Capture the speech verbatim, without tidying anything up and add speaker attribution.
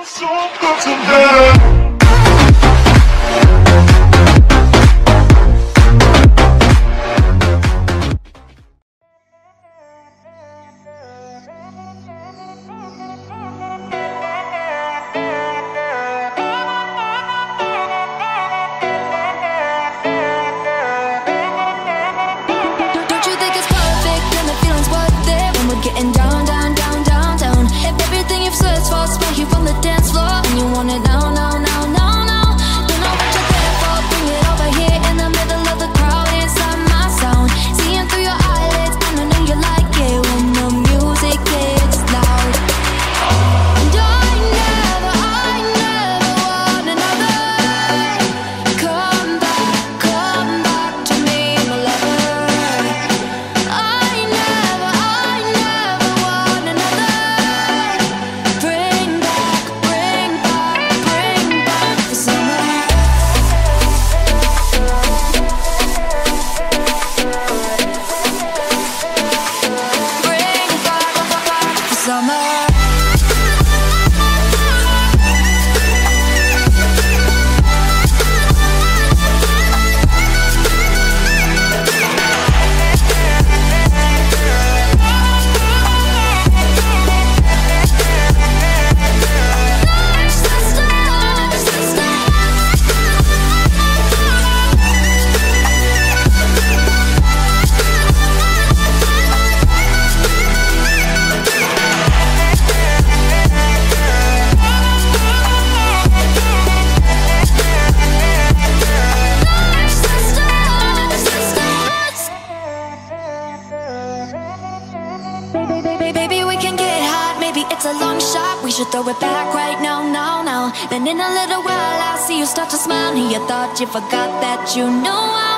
Speaker 1: So good to me.
Speaker 2: Getting down, down, down, down, down. If everything you've searched for is right here on the dance floor, and you want it now, now, now, now, now. Don't know what you're there for, bring it over here in the middle of the crowd inside my sound. Seeing through your eyelids, and I know you like it when the music gets loud. And I never, I never want another. Come back, come back to me, my lover. I never, I never want another. Bring back, bring back, bring back the summer. Bring back the summer. Baby, we can get hot, maybe it's a long shot. We should throw it back right now, now, now. Then in a little while I'll see you start to smile. You thought you forgot that you know I